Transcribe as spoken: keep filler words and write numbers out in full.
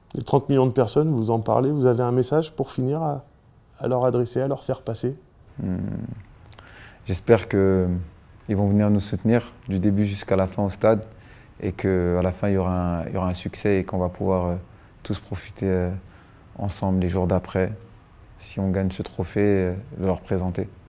Les trente millions de personnes, vous en parlez, vous avez un message pour finir à, à leur adresser, à leur faire passer? Hmm. J'espère qu'ils vont venir nous soutenir du début jusqu'à la fin au stade et qu'à la fin, il y aura un, il y aura un succès et qu'on va pouvoir euh, tous profiter euh, ensemble les jours d'après, si on gagne ce trophée, euh, de leur présenter.